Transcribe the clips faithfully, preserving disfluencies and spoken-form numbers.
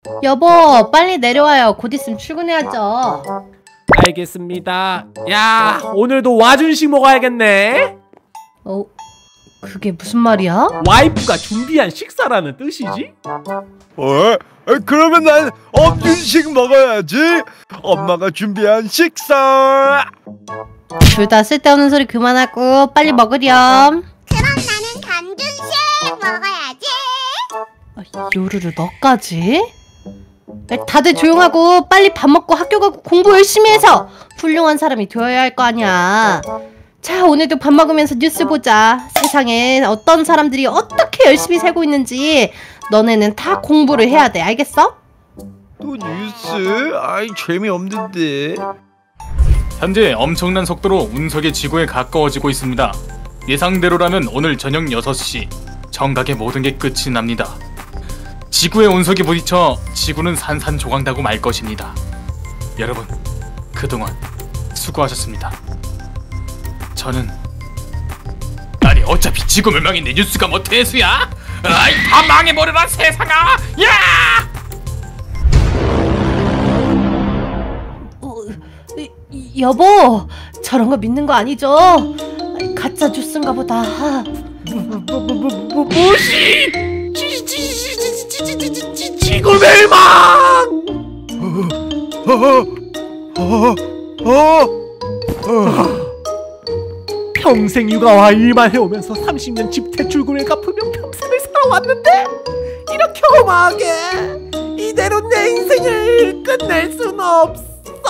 여보, 빨리 내려와요. 곧 있으면 출근해야죠. 알겠습니다. 야, 오늘도 와준식 먹어야겠네. 어, 그게 무슨 말이야? 와이프가 준비한 식사라는 뜻이지? 어? 그러면 난 엄준식 먹어야지. 엄마가 준비한 식사. 둘 다 쓸데없는 소리 그만하고 빨리 먹으렴. 그럼 나는 감준식 먹어야지. 아, 요루루 너까지? 다들 조용하고 빨리 밥 먹고 학교 가고 공부 열심히 해서 훌륭한 사람이 되어야 할 거 아니야. 자, 오늘도 밥 먹으면서 뉴스 보자. 세상에 어떤 사람들이 어떻게 열심히 살고 있는지 너네는 다 공부를 해야 돼. 알겠어? 또 뉴스? 아이, 재미없는데. 현재 엄청난 속도로 운석이 지구에 가까워지고 있습니다. 예상대로라면 오늘 저녁 여섯 시 정각에 모든 게 끝이 납니다. 지구의 운석이 부딪혀 지구는 산산조각나고 말 것입니다. 여러분, 그동안 수고하셨습니다. 저는 아니 어차피 지구 멸망인데 뉴스가 뭐 대수야? 아이, 다 망해버려라 세상아! 야! 어, 여보, 저런 거 믿는 거 아니죠? 가짜 뉴스인가 보다. 무시! 지구 멸망! 평생 육아와 일만 해오면서 삼십 년 집 대출금을 갚으며 평생을 살아왔는데 이렇게 험하게 이대로 내 인생을 끝낼 순 없어.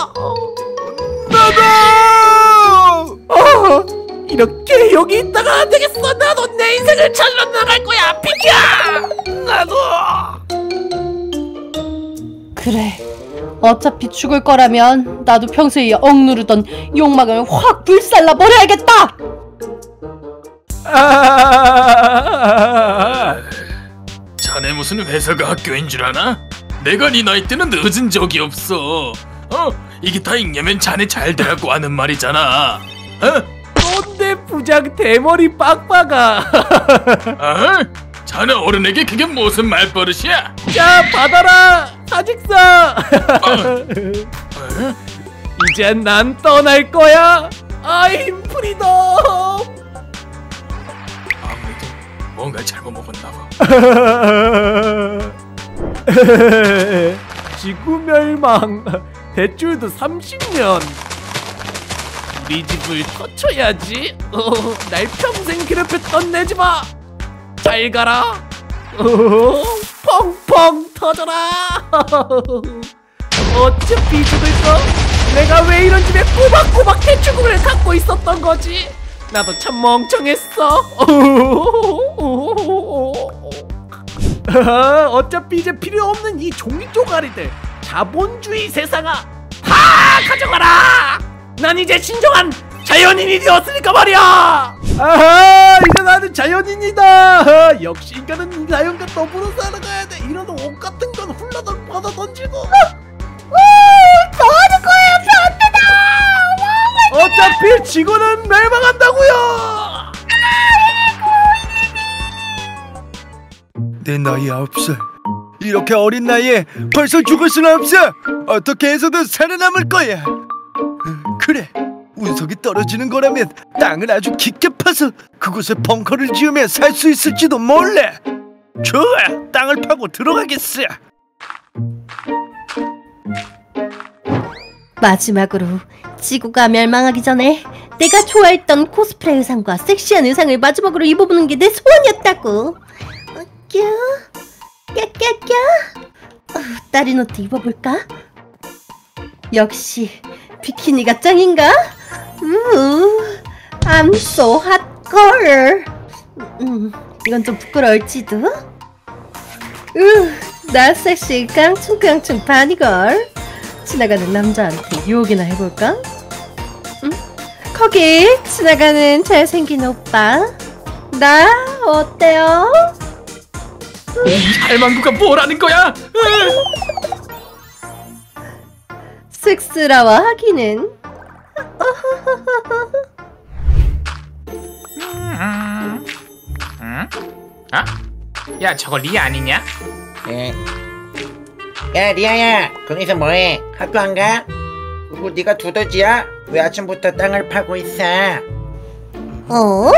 나도! 어, 이렇게 여기 있다가 안 되겠어. 나도 내 인생을 찾으러 나갈 거야. 비켜! 나도! 그래, 어차피 죽을 거라면 나도 평소에 억누르던 욕망을 확 불살라 버려야겠다. 아... 자네 무슨 회사가 학교인 줄 아나? 내가 네 나이 때는 늦은 적이 없어. 어? 이게 다 읽냐면 자네 잘 되라고 하는 말이잖아. 어? 꼰대 부장 대머리 빡빡아. 어? 자네 어른에게 그게 무슨 말버릇이야? 자, 받아라 사직서. 어? 어? 이젠 난 떠날 거야. I'm 프리덤. 아무래도 뭔가 잘못 먹었나봐. 지구 멸망. 대출도 삼십 년. 우리 집을 터쳐야지. 어, 날 평생 괴롭혔던 내 집아, 잘 가라. 어, 펑펑 터져라. 어차피 죽을 거. 내가 왜 이런 집에 꼬박꼬박 대출금을 갖고 있었던 거지? 나도 참 멍청했어. 어차피 이제 필요 없는 이 종이 쪼가리들, 자본주의 세상아, 다 가져가라. 난 이제 신중한 자연인이 되었으니까 말이야. 아하, 이제 나는 자연인이다. 역시 인간은 자연과 더불어 살아가야 돼. 이런 옷 같은 건 훌라덩 받아 던지고. 도와줄 거예요, 변태다. 어차피 지구는 멸망한다고요. 내 나이 아홉 살. 이렇게 어린 나이에 벌써 죽을 수는 없어. 어떻게 해서든 살아남을 거야. 그래, 운석이 떨어지는 거라면 땅을 아주 깊게 파서 그곳에 벙커를 지으면 살 수 있을지도 몰라. 좋아, 땅을 파고 들어가겠어. 마지막으로 지구가 멸망하기 전에 내가 좋아했던 코스프레 의상과 섹시한 의상을 마지막으로 입어보는 게 내 소원이었다고. 어, 뀨, 꺄꺄꺄. 어, 다리노트 입어볼까? 역시 비키니가 짱인가? 우, I'm so hot girl. 음, 이건 좀 부끄러울지도. 우, 나 섹시 깡충깡충 바니걸. 지나가는 남자한테 유혹이나 해볼까? 응? 거기 지나가는 잘생긴 오빠, 나 어때요? 이 할망구가 뭐라는 거야? 쑥스러워 하기는. 음, 음? 어? 야, 저거 리 아니냐? 에, 야 리아야, 거기서 뭐해? 학교 안 가? 그리고 네가 두더지야? 왜 아침부터 땅을 파고 있어? 어?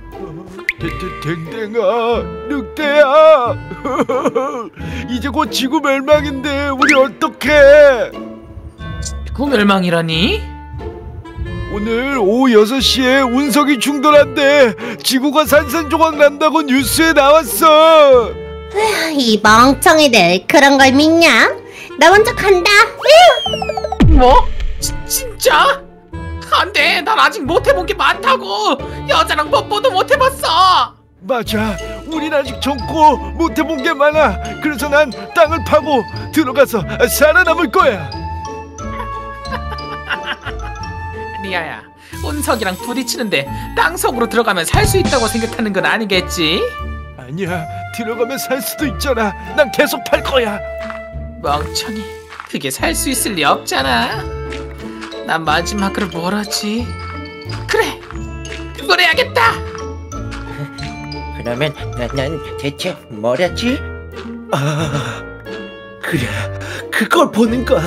댕댕아, 늑대야. 이제 곧 지구 멸망인데 우리 어떡해? 지구 멸망이라니? 오늘 오후 여섯 시에 운석이 충돌한대. 지구가 산산조각 난다고 뉴스에 나왔어. 이 멍청이들 그런 걸 믿냐? 나 먼저 간다. 뭐? 지, 진짜? 안돼, 난 아직 못해본 게 많다고. 여자랑 뽀뽀도 못해봤어. 맞아, 우린 아직 젊고 못해본 게 많아. 그래서 난 땅을 파고 들어가서 살아남을 거야. 리아야, 운석이랑 부딪히는데 땅속으로 들어가면 살 수 있다고 생각하는 건 아니겠지? 아니야, 들어가면 살 수도 있잖아. 난 계속 팔 거야. 멍청이, 그게 살 수 있을 리 없잖아. 난 마지막으로 뭘 하지? 그래, 그걸 해야겠다. 그러면 난, 난 대체 뭘 하지? 아, 그래, 그걸 보는 거야.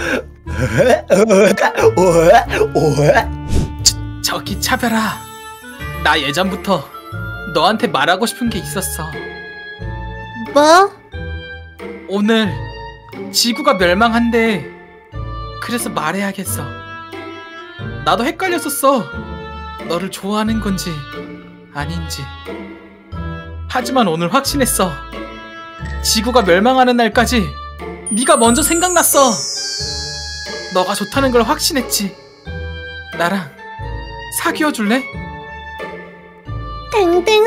저, 저기 차별아, 나 예전부터 너한테 말하고 싶은 게 있었어. 뭐? 오늘 지구가 멸망한대. 그래서 말해야겠어. 나도 헷갈렸었어. 너를 좋아하는 건지 아닌지. 하지만 오늘 확신했어. 지구가 멸망하는 날까지 네가 먼저 생각났어. 너가 좋다는 걸 확신했지. 나랑 사귀어 줄래? 댕댕아.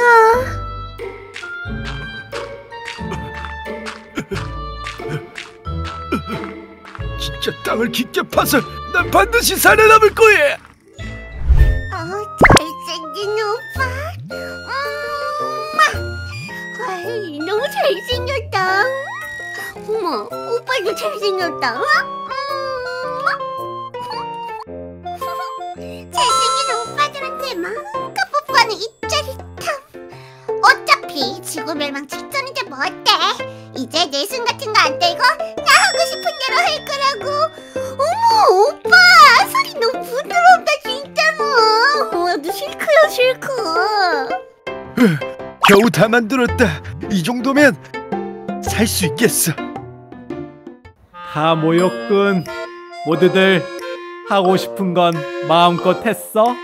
진짜 땅을 깊게 파서 난 반드시 살아남을 거야. 어, 잘생긴 오빠. 음, 아이, 너무 잘생겼다. 어머, 오빠도 잘생겼다. 음. 잘생긴 오빠들한테 마음껏 뽀뽀하는 이 짜릿함. 어차피 지구 멸망 직전인데 뭐 어때? 이제 내숭 같은 거 안 떼고 나 하고 싶은 대로 할 거라고. 어머 오빠, 살이 너무 부드럽다 진짜로. 어, 너 실크야 실크. 겨우 다 만들었다. 이 정도면 살 수 있겠어. 다 모였군. 모두들 하고 싶은 건 마음껏 했어?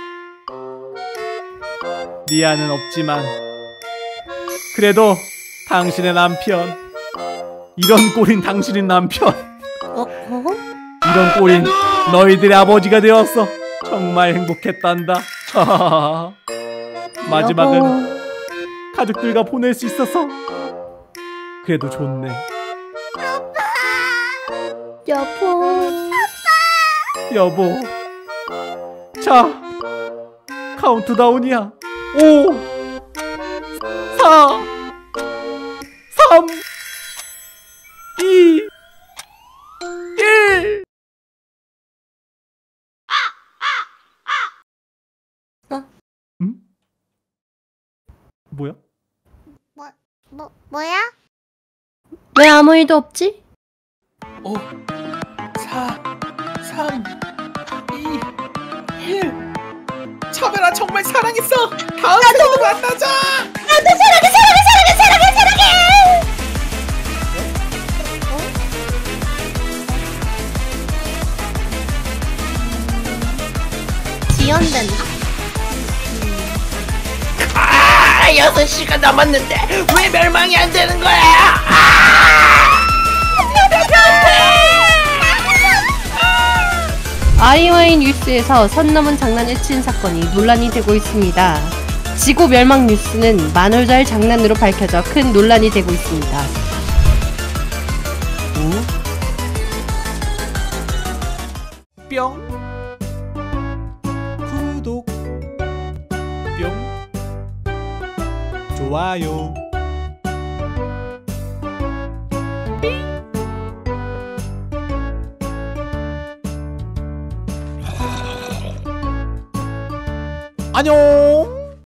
리아는 없지만 그래도 당신의 남편, 이런 꼴인 당신의 남편, 어? 어? 이런 꼴인 너희들의 아버지가 되었어. 정말 행복했단다. 마지막은 가족들과 보낼 수 있어서 그래도 좋네. 여보. 여보. 자, 카운트다운이야. 오, 사, 삼, 이, 일. 어? 응? 뭐야? 뭐, 뭐, 뭐야? 왜 아무 일도 없지? 오, 사, 삼, 이, 일. 차별아, 정말 사랑했어. 다음 생에도 만나자. 나도 사랑해 사랑해 사랑해 사랑해 사랑해. 지연된다. 아, 여섯 시가 남았는데 왜 멸망이 안 되는 거야? 아! 아이오아이 뉴스에서 선 넘은 장난을 친 사건이 논란이 되고 있습니다. 지구 멸망 뉴스는 만월달 장난으로 밝혀져 큰 논란이 되고 있습니다. 뿅. 구독. 뿅. 좋아요. 안녕.